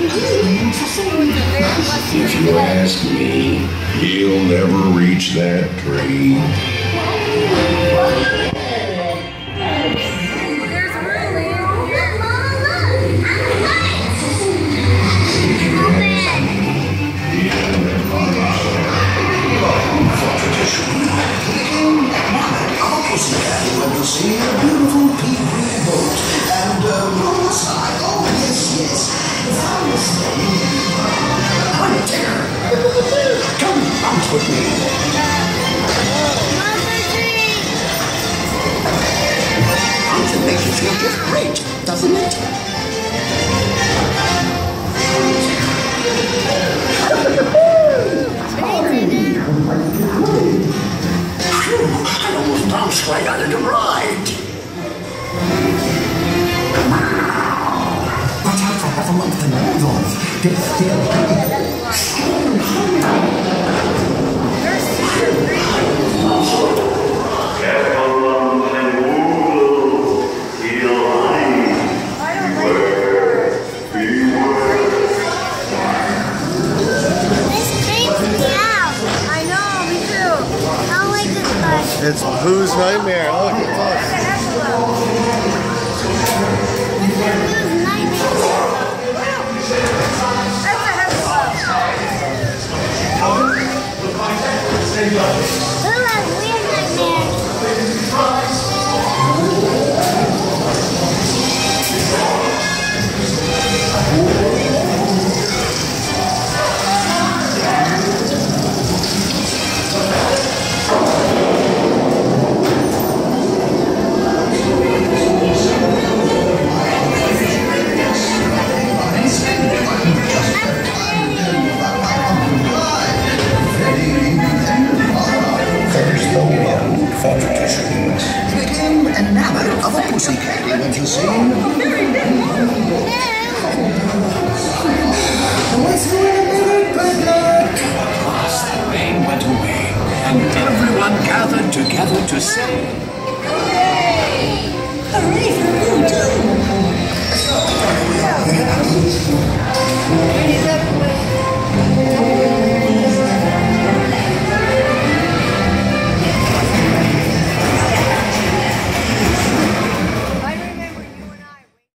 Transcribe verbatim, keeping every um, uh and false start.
If you ask me, he'll never reach that tree. See a beautiful pea-green boat and uh, roll aside. Oh, yes, yes. Without mistake. Oh, dear. Come bounce with me. Mother tree. Bouncing makes you feel just great, doesn't it? I almost bounced right out of the ride. Watch out for Heffalump the noodles. They're still Heffalump and noodles, delight. Beware, beware. This creeps me out. I know, me too. I don't like this part. It's Pooh's Nightmare. Look, it's us. This is Boo's nightmare. That's a Boo has weird nightmares. Became enamored of a pussycat he went to see. At last the rain went away, and everyone gathered together to say, Hooray! Hooray for Boo, too!